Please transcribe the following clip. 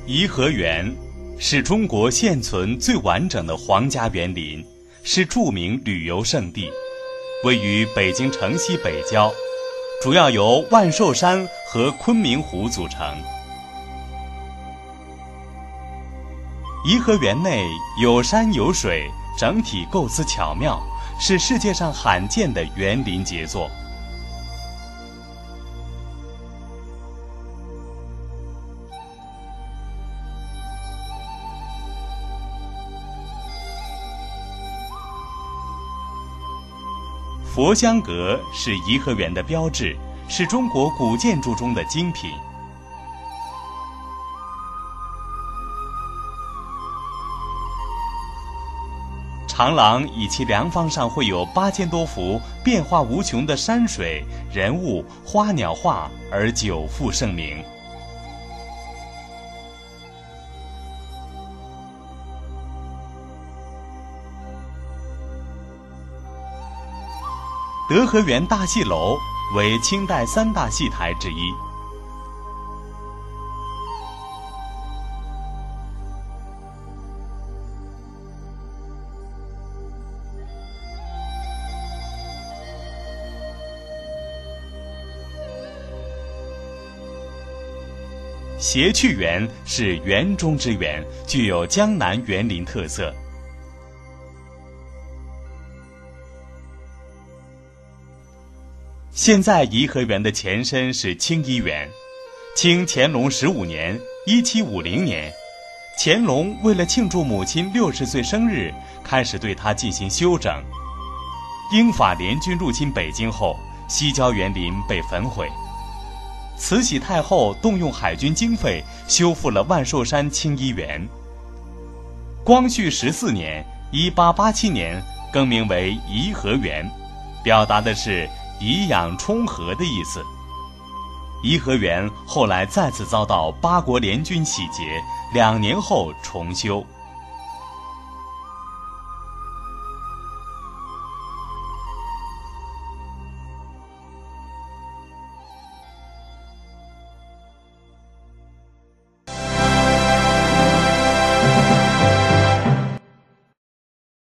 颐和园是中国现存最完整的皇家园林，是著名旅游胜地，位于北京城西北郊，主要由万寿山和昆明湖组成。颐和园内有山有水，整体构思巧妙，是世界上罕见的园林杰作。佛香阁是颐和园的标志，是中国古建筑中的精品。长廊以其两方上绘有8000多幅变化无穷的山水、人物、花鸟画而久负盛名。德和园大戏楼为清代3大戏台之一。谐趣园是园中之园，具有江南园林特色。现在颐和园的前身是清漪园。清乾隆15年1750年，乾隆为了庆祝母亲60岁生日，开始对它进行修整。英法联军入侵北京后，西郊园林被焚毁。慈禧太后动用海军经费修复了万寿山清漪园。光绪14年1887年更名为颐和园，表达的是颐养充和的意思。颐和园后来再次遭到八国联军洗劫，2年后重修。